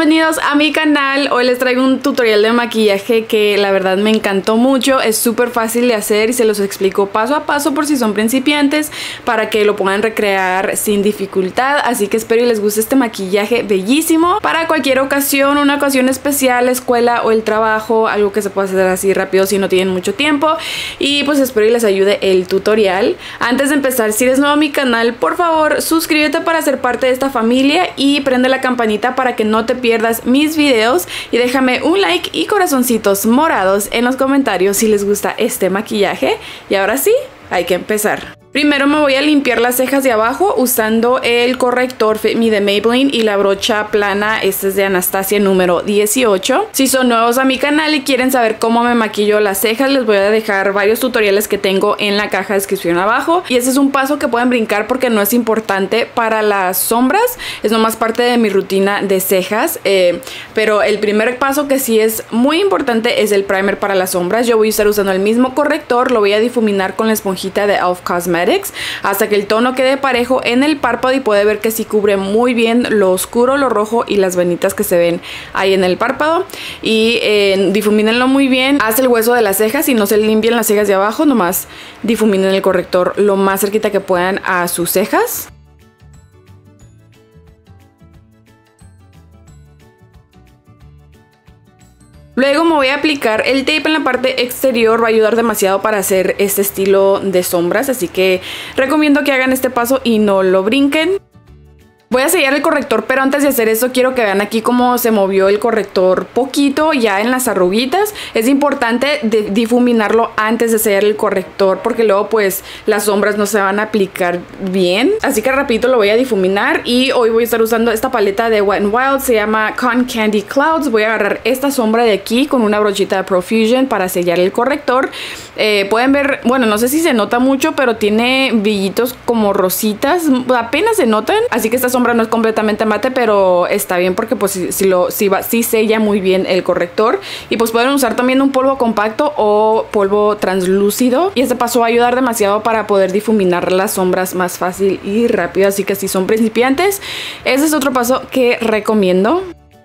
Bienvenidos a mi canal. Hoy les traigo un tutorial de maquillaje que la verdad me encantó mucho. Es súper fácil de hacer y se los explico paso a paso por si son principiantes para que lo puedan recrear sin dificultad. Así que espero y les guste este maquillaje bellísimo para cualquier ocasión, una ocasión especial, la escuela o el trabajo, algo que se pueda hacer así rápido si no tienen mucho tiempo. Y pues espero y les ayude el tutorial. Antes de empezar, si eres nuevo a mi canal, por favor suscríbete para ser parte de esta familia y prende la campanita para que no te pierdas mis videos, y déjame un like y corazoncitos morados en los comentarios si les gusta este maquillaje. Y ahora sí, hay que empezar. Primero me voy a limpiar las cejas de abajo usando el corrector Fit Me de Maybelline y la brocha plana. Este es de Anastasia número 18. Si son nuevos a mi canal y quieren saber cómo me maquillo las cejas, les voy a dejar varios tutoriales que tengo en la caja de descripción abajo. Y ese es un paso que pueden brincar porque no es importante para las sombras, es nomás parte de mi rutina de cejas. Pero el primer paso que sí es muy importante es el primer para las sombras. Yo voy a estar usando el mismo corrector, lo voy a difuminar con la esponjita de e.l.f. Cosmetics hasta que el tono quede parejo en el párpado, y puede ver que sí cubre muy bien lo oscuro, lo rojo y las venitas que se ven ahí en el párpado. Y difumínenlo muy bien hasta el hueso de las cejas y no se limpien las cejas de abajo, nomás difuminen el corrector lo más cerquita que puedan a sus cejas. Luego me voy a aplicar el tape en la parte exterior, va a ayudar demasiado para hacer este estilo de sombras, así que recomiendo que hagan este paso y no lo brinquen. Voy a sellar el corrector, pero antes de hacer eso quiero que vean aquí cómo se movió el corrector poquito ya en las arruguitas. Es importante difuminarlo antes de sellar el corrector porque luego pues las sombras no se van a aplicar bien. Así que rapidito lo voy a difuminar, y hoy voy a estar usando esta paleta de Wet n Wild, se llama Cotton Candy Clouds. Voy a agarrar esta sombra de aquí con una brochita de Profusion para sellar el corrector. Pueden ver, bueno, no sé si se nota mucho, pero tiene brillitos como rositas, apenas se notan, así que esta sombra no es completamente mate, pero está bien porque pues sí sella muy bien el corrector. Y pues pueden usar también un polvo compacto o polvo translúcido, y este paso va a ayudar demasiado para poder difuminar las sombras más fácil y rápido. Así que si son principiantes, ese es otro paso que recomiendo.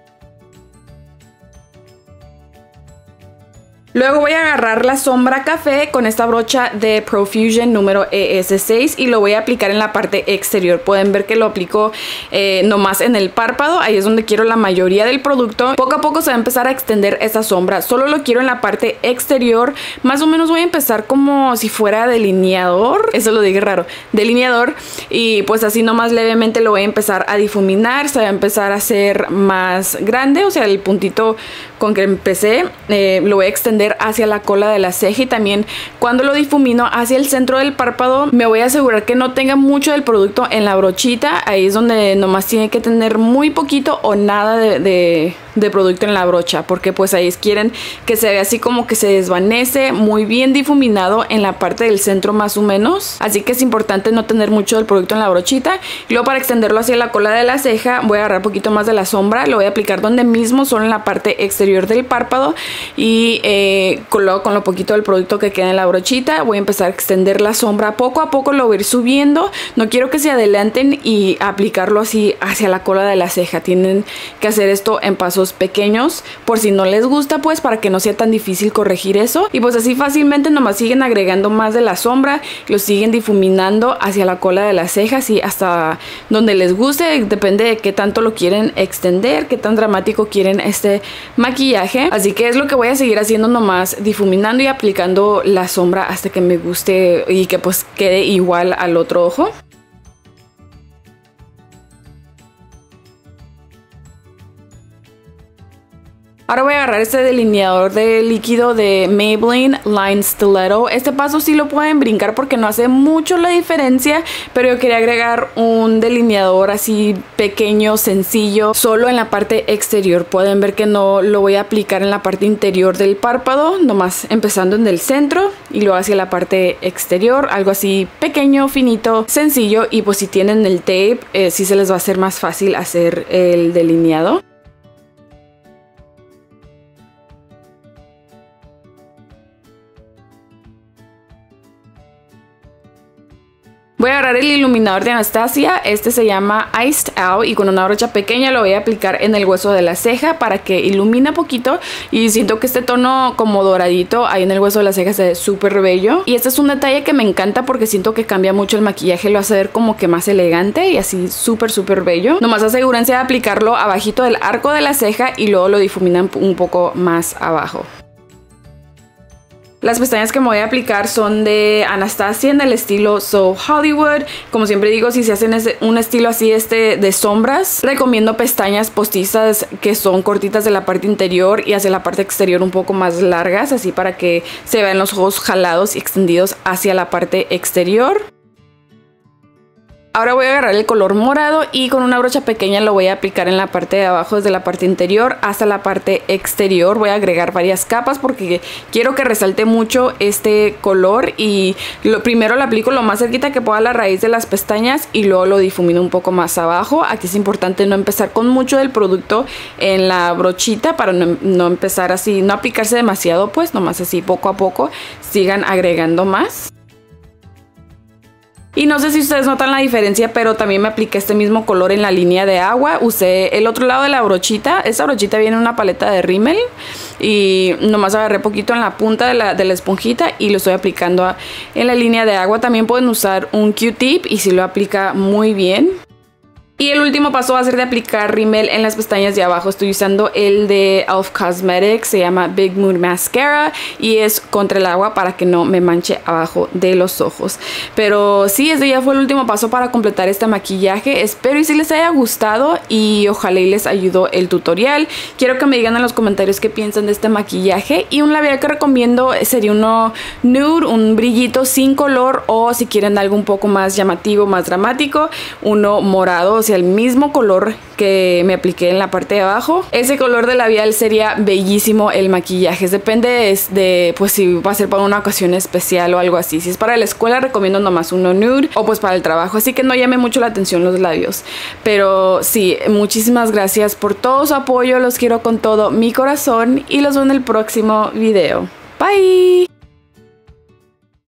Luego voy a agarrar la sombra café con esta brocha de Profusion número ES6 y lo voy a aplicar en la parte exterior. Pueden ver que lo aplico nomás en el párpado, ahí es donde quiero la mayoría del producto. Poco a poco se va a empezar a extender esta sombra, solo lo quiero en la parte exterior. Más o menos voy a empezar como si fuera delineador, eso lo dije raro, delineador, y pues así nomás levemente lo voy a empezar a difuminar. Se va a empezar a hacer más grande, o sea el puntito con que empecé lo voy a extender hacia la cola de la ceja, y también cuando lo difumino hacia el centro del párpado me voy a asegurar que no tenga mucho del producto en la brochita. Ahí es donde nomás tiene que tener muy poquito o nada de producto en la brocha, porque pues ahí quieren que se vea así como que se desvanece muy bien difuminado en la parte del centro más o menos. Así que es importante no tener mucho del producto en la brochita. Y luego, para extenderlo hacia la cola de la ceja, voy a agarrar un poquito más de la sombra, lo voy a aplicar donde mismo, solo en la parte exterior del párpado, y luego con lo poquito del producto que queda en la brochita voy a empezar a extender la sombra. Poco a poco lo voy a ir subiendo, no quiero que se adelanten y aplicarlo así hacia la cola de la ceja. Tienen que hacer esto en pasos pequeños por si no les gusta, pues para que no sea tan difícil corregir eso. Y pues así fácilmente nomás siguen agregando más de la sombra, lo siguen difuminando hacia la cola de las cejas y hasta donde les guste, depende de qué tanto lo quieren extender, qué tan dramático quieren este maquillaje. Así que es lo que voy a seguir haciendo, nomás difuminando y aplicando la sombra hasta que me guste y que pues quede igual al otro ojo. Ahora voy a agarrar este delineador de líquido de Maybelline Line Stiletto. Este paso sí lo pueden brincar porque no hace mucho la diferencia, pero yo quería agregar un delineador así pequeño, sencillo, solo en la parte exterior. Pueden ver que no lo voy a aplicar en la parte interior del párpado, nomás empezando en el centro y luego hacia la parte exterior, algo así pequeño, finito, sencillo. Y pues si tienen el tape, sí se les va a hacer más fácil hacer el delineado. Voy a agarrar el iluminador de Anastasia, este se llama Iced Out y con una brocha pequeña lo voy a aplicar en el hueso de la ceja para que ilumine poquito y siento que este tono como doradito ahí en el hueso de la ceja se ve súper bello. Y este es un detalle que me encanta porque siento que cambia mucho el maquillaje, lo hace ver como que más elegante y así súper bello. Nomás asegúrense de aplicarlo abajito del arco de la ceja y luego lo difuminan un poco más abajo. Las pestañas que me voy a aplicar son de Anastasia en el estilo So Hollywood. Como siempre digo, si se hacen un estilo así de sombras, recomiendo pestañas postizas que son cortitas de la parte interior y hacia la parte exterior un poco más largas, así para que se vean los ojos jalados y extendidos hacia la parte exterior. Ahora voy a agarrar el color morado y con una brocha pequeña lo voy a aplicar en la parte de abajo, desde la parte interior hasta la parte exterior. Voy a agregar varias capas porque quiero que resalte mucho este color y primero lo aplico lo más cerquita que pueda a la raíz de las pestañas y luego lo difumino un poco más abajo. Aquí es importante no empezar con mucho del producto en la brochita para no empezar así, no aplicarse demasiado, pues nomás así poco a poco sigan agregando más. Y no sé si ustedes notan la diferencia, pero también me apliqué este mismo color en la línea de agua. Usé el otro lado de la brochita. Esta brochita viene en una paleta de rímel y nomás agarré poquito en la punta de la esponjita y lo estoy aplicando en la línea de agua. También pueden usar un Q-tip y si lo aplica muy bien. Y el último paso va a ser de aplicar rímel en las pestañas de abajo. Estoy usando el de e.l.f. Cosmetics, se llama Big Mood Mascara y es contra el agua para que no me manche abajo de los ojos. Pero sí, este ya fue el último paso para completar este maquillaje. Espero y si les haya gustado y ojalá y les ayudó el tutorial. Quiero que me digan en los comentarios qué piensan de este maquillaje. Y un labial que recomiendo sería uno nude, un brillito sin color, o si quieren algo un poco más llamativo, más dramático, uno morado, o sea, el mismo color que me apliqué en la parte de abajo. Ese color de labial sería bellísimo el maquillaje. Depende de pues si va a ser para una ocasión especial o algo así. Si es para la escuela recomiendo nomás uno nude o pues para el trabajo, así que no llame mucho la atención los labios. Pero sí, muchísimas gracias por todo su apoyo, los quiero con todo mi corazón y los veo en el próximo video. Bye.